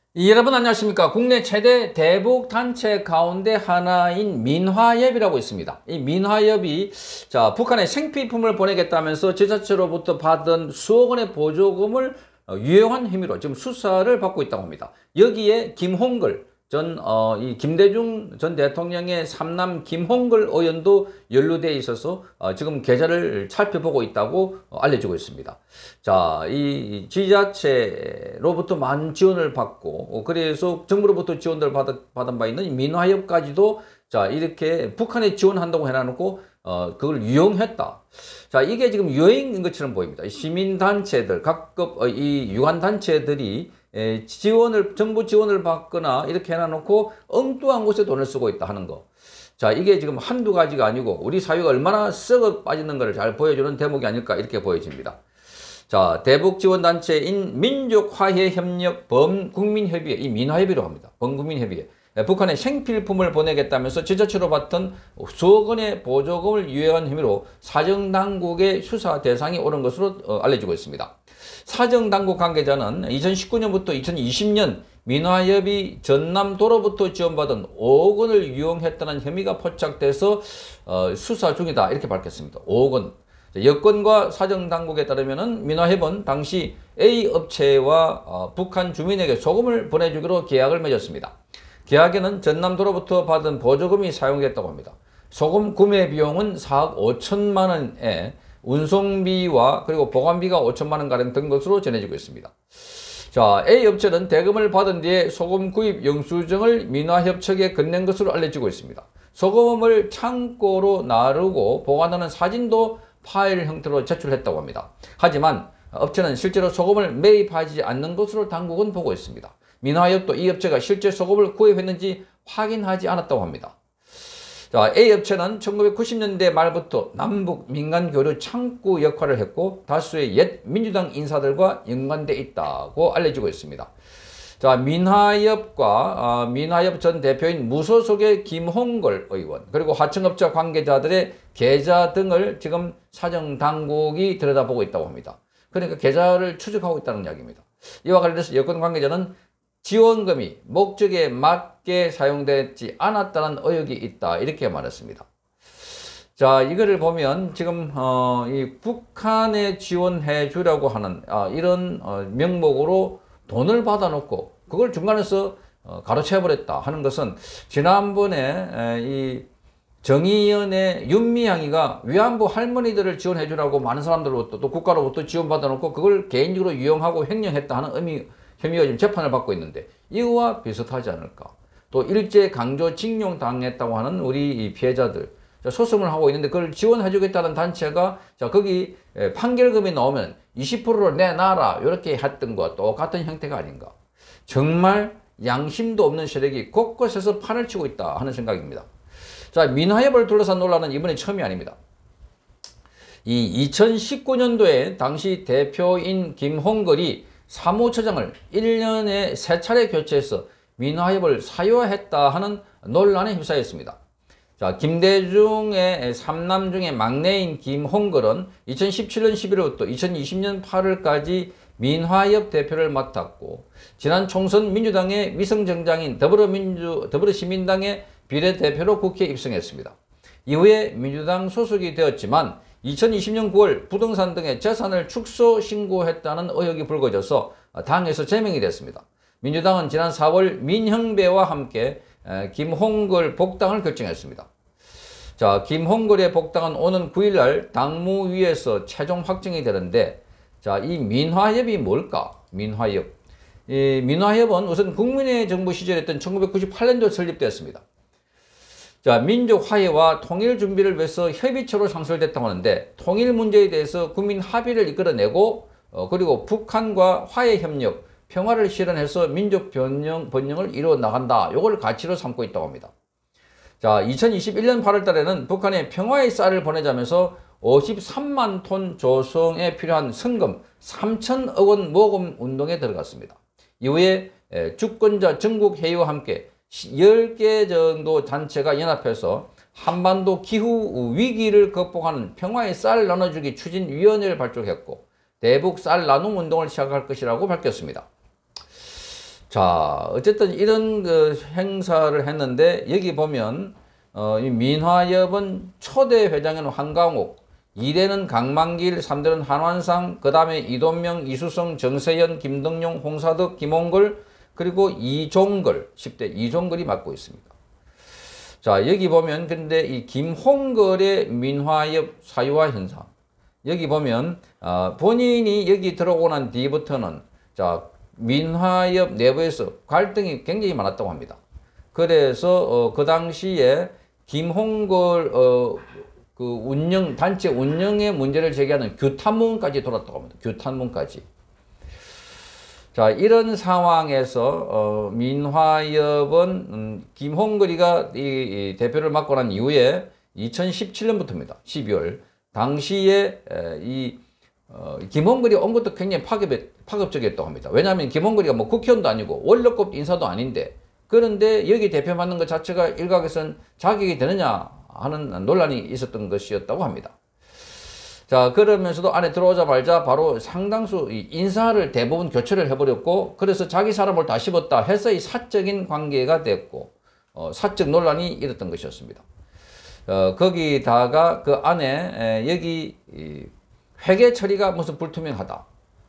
여러분 안녕하십니까. 국내 최대 대북 단체 가운데 하나인 민화협이라고 있습니다. 이 민화협이 북한에 생필품을 보내겠다면서 지자체로부터 받은 수억 원의 보조금을 유용한 혐의로 지금 수사를 받고 있다고 합니다. 여기에 김홍걸 이 김대중 전 대통령의 삼남 김홍걸 의원도 연루되어 있어서 지금 계좌를 살펴보고 있다고 알려지고 있습니다. 이 지자체로부터 많은 지원을 받고 그래서 정부로부터 지원을 받은 바 있는 민화협까지도 이렇게 북한에 지원한다고 해놔놓고 그걸 유용했다. 이게 지금 유행인 것처럼 보입니다. 시민단체들, 각급 이 유관단체들이 정부 지원을 받거나 이렇게 해놔놓고 엉뚱한 곳에 돈을 쓰고 있다 하는 거. 이게 지금 한두 가지가 아니고 우리 사회가 얼마나 썩어 빠지는 것을 잘 보여주는 대목이 아닐까 이렇게 보여집니다. 대북 지원단체인 민족화해협력 범국민협의회, 이 민화협의로 합니다. 범국민협의회. 북한에 생필품을 보내겠다면서 지자체로 받던 수억 원의 보조금을 유용한 혐의로 사정당국의 수사 대상이 오른 것으로 알려지고 있습니다. 사정당국 관계자는 2019년부터 2020년 민화협이 전남도로부터 지원받은 5억 원을 유용했다는 혐의가 포착돼서 수사 중이다 이렇게 밝혔습니다. 5억 원. 여권과 사정당국에 따르면 민화협은 당시 A 업체와 북한 주민에게 소금을 보내주기로 계약을 맺었습니다. 계약에는 전남도로부터 받은 보조금이 사용됐다고 합니다. 소금 구매 비용은 4억 5천만 원에 운송비와 그리고 보관비가 5천만 원가량 든 것으로 전해지고 있습니다. A 업체는 대금을 받은 뒤에 소금 구입 영수증을 민화협 측에 건넨 것으로 알려지고 있습니다. 소금을 창고로 나르고 보관하는 사진도 파일 형태로 제출했다고 합니다. 하지만 업체는 실제로 소금을 매입하지 않는 것으로 당국은 보고 있습니다. 민화협도 이 업체가 실제 소금을 구입했는지 확인하지 않았다고 합니다. A 업체는 1990년대 말부터 남북 민간 교류 창구 역할을 했고 다수의 옛 민주당 인사들과 연관돼 있다고 알려지고 있습니다. 민화협과 민화협 전 대표인 무소속의 김홍걸 의원 그리고 하청업체 관계자들의 계좌 등을 지금 사정당국이 들여다보고 있다고 합니다. 그러니까 계좌를 추적하고 있다는 이야기입니다. 이와 관련해서 여권 관계자는 지원금이 목적에 맞게 사용되지 않았다는 의혹이 있다 이렇게 말했습니다. 이거를 보면 지금 이 북한에 지원해 주려고 하는 이런 명목으로 돈을 받아놓고 그걸 중간에서 가로채버렸다 하는 것은 지난번에 이 정의연의 윤미향이가 위안부 할머니들을 지원해 주라고 많은 사람들로부터 또 국가로부터 지원받아놓고 그걸 개인적으로 유용하고 횡령했다 하는 혐의가 지금 재판을 받고 있는데 이거와 비슷하지 않을까. 또 일제 강제징용 당했다고 하는 우리 피해자들 소송을 하고 있는데 그걸 지원해 주겠다는 단체가 거기 판결금이 나오면 20%를 내놔라 이렇게 했던 것과 똑같은 형태가 아닌가. 정말 양심도 없는 세력이 곳곳에서 판을 치고 있다 하는 생각입니다. 민화협을 둘러싼 논란은 이번이 처음이 아닙니다. 이 2019년도에 당시 대표인 김홍걸이 사무처장을 1년에 3차례 교체해서 민화협을 사유화했다 하는 논란에 휩싸였습니다. 김대중의 삼남 중에 막내인 김홍걸은 2017년 11월부터 2020년 8월까지 민화협 대표를 맡았고 지난 총선 민주당의 위성정당인 더불어시민당의 비례대표로 국회에 입성했습니다. 이후에 민주당 소속이 되었지만 2020년 9월 부동산 등의 재산을 축소 신고했다는 의혹이 불거져서 당에서 제명이 됐습니다. 민주당은 지난 4월 민형배와 함께 김홍걸 복당을 결정했습니다. 김홍걸의 복당은 오는 9일날 당무위에서 최종 확정이 되는데 이 민화협이 뭘까? 민화협. 이 민화협은 우선 국민의 정부 시절이었던 1998년도에 설립되었습니다. 민족 화해와 통일 준비를 위해서 협의체로 창설됐다고 하는데 통일 문제에 대해서 국민 합의를 이끌어내고 그리고 북한과 화해 협력, 평화를 실현해서 민족 번영을 이루어 나간다. 이걸 가치로 삼고 있다고 합니다. 2021년 8월 달에는 북한에 평화의 쌀을 보내자면서 53만 톤 조성에 필요한 성금 3천억 원 모금 운동에 들어갔습니다. 이후에 주권자 전국회의와 함께 10개 정도 단체가 연합해서 한반도 기후 위기를 극복하는 평화의 쌀 나눠주기 추진위원회를 발족했고 대북 쌀 나눔 운동을 시작할 것이라고 밝혔습니다. 자, 어쨌든 이런 그 행사를 했는데 여기 보면 이 민화협은 초대 회장은 황강옥, 2대는 강만길, 3대는 한완상, 그 다음에 이돈명, 이수성, 정세현, 김덕용, 홍사덕, 김홍걸, 그리고 이종걸, 10대 이종걸이 맡고 있습니다. 자, 여기 보면 근데 이 김홍걸의 민화협 사유화 현상, 여기 보면 본인이 여기 들어오고 난 뒤부터는 자, 민화협 내부에서 갈등이 굉장히 많았다고 합니다. 그래서 그 당시에 김홍걸 그 단체 운영의 문제를 제기하는 규탄문까지 돌았다고 합니다. 규탄문까지. 자, 이런 상황에서 민화협은 김홍걸이가 이 대표를 맡고 난 이후에 2017년부터입니다. 12월 당시에 김홍걸이 온 것도 굉장히 파급적이었다고 합니다. 왜냐하면 김홍걸이가 뭐 국회의원도 아니고 원로급 인사도 아닌데, 그런데 여기 대표 맡는 것 자체가 일각에서는 자격이 되느냐 하는 논란이 있었던 것이었다고 합니다. 자, 그러면서도 안에 들어오자마자 바로 상당수 인사를 대부분 교체를 해버렸고, 그래서 자기 사람을 다 씹었다 해서 이 사적인 관계가 됐고, 사적 논란이 일었던 것이었습니다. 거기다가 그 안에 여기 회계 처리가 무슨 불투명하다,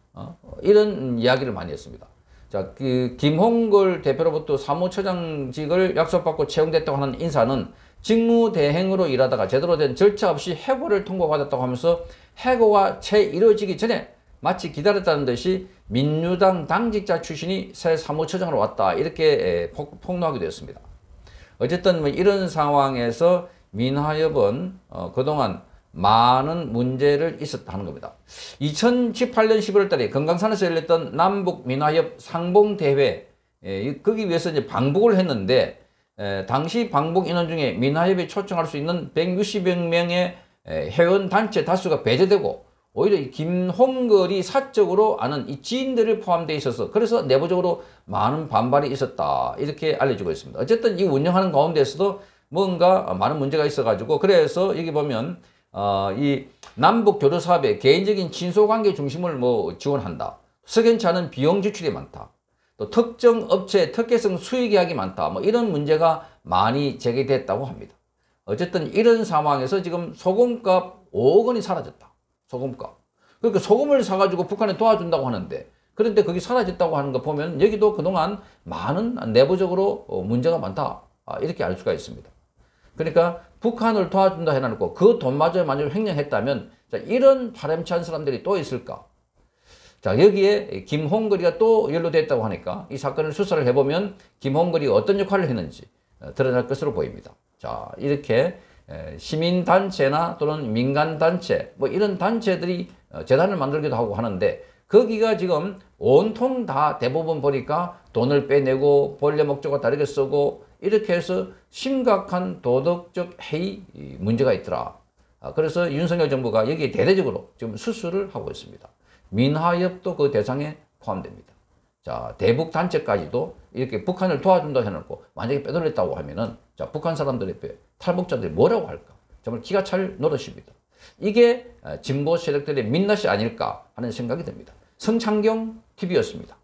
이런 이야기를 많이 했습니다. 자, 그 김홍걸 대표로부터 사무처장직을 약속받고 채용됐다고 하는 인사는 직무대행으로 일하다가 제대로 된 절차 없이 해고를 통보받았다고 하면서 해고가 채 이루어지기 전에 마치 기다렸다는 듯이 민주당 당직자 출신이 새 사무처장으로 왔다, 이렇게 폭로하기도 했습니다. 어쨌든 뭐 이런 상황에서 민화협은 그동안 많은 문제를 있었다 하는 겁니다. 2018년 11월 달에 금강산에서 열렸던 남북 민화협 상봉대회, 거기 위해서 이제 방북을 했는데, 당시 방북 인원 중에 민화협에 초청할 수 있는 160여 명의 회원단체 다수가 배제되고, 오히려 김홍걸이 사적으로 아는 이 지인들을 포함되어 있어서 그래서 내부적으로 많은 반발이 있었다, 이렇게 알려지고 있습니다. 어쨌든 이 운영하는 가운데서도 뭔가 많은 문제가 있어가지고, 그래서 여기 보면 이 남북 교류 사업에 개인적인 친소관계 중심을 뭐 지원한다, 석연치 않은 비용 지출이 많다, 또 특정 업체 특혜성 수익 계약이 많다, 뭐 이런 문제가 많이 제기됐다고 합니다. 어쨌든 이런 상황에서 지금 소금값 5억 원이 사라졌다. 소금값. 그러니까 소금을 사가지고 북한에 도와준다고 하는데, 그런데 거기 사라졌다고 하는 거 보면 여기도 그동안 많은 내부적으로 문제가 많다, 이렇게 알 수가 있습니다. 그러니까 북한을 도와준다 해놓고 그 돈마저 만약 횡령했다면, 자, 이런 파렴치한 사람들이 또 있을까? 자, 여기에 김홍걸이가 또 연루됐다고 하니까 이 사건을 수사를 해보면 김홍걸이 어떤 역할을 했는지 드러날 것으로 보입니다. 자, 이렇게 시민단체나 또는 민간단체, 뭐 이런 단체들이 재단을 만들기도 하고 하는데, 거기가 지금 온통 다 대부분 보니까 돈을 빼내고 본래 목적과 다르게 쓰고, 이렇게 해서 심각한 도덕적 해이 문제가 있더라. 그래서 윤석열 정부가 여기에 대대적으로 지금 수술을 하고 있습니다. 민화협도 그 대상에 포함됩니다. 자, 대북 단체까지도 이렇게 북한을 도와준다 해놓고 만약에 빼돌렸다고 하면은, 자, 북한 사람들의 탈북자들이 뭐라고 할까? 정말 기가 찰 노릇입니다. 이게 진보 세력들의 민낯이 아닐까 하는 생각이 듭니다. 성창경 TV였습니다.